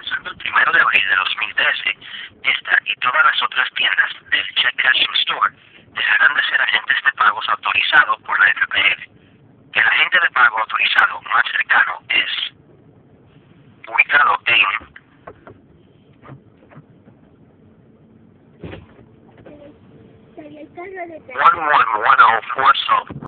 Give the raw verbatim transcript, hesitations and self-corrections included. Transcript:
comenzando el primero de abril de dos mil trece, esta y todas las otras tiendas del Check Cashing Store dejarán de ser agentes de pagos autorizados por la F P L. El agente de pago autorizado más cercano es ubicado en Salió el carro de one one one oh four South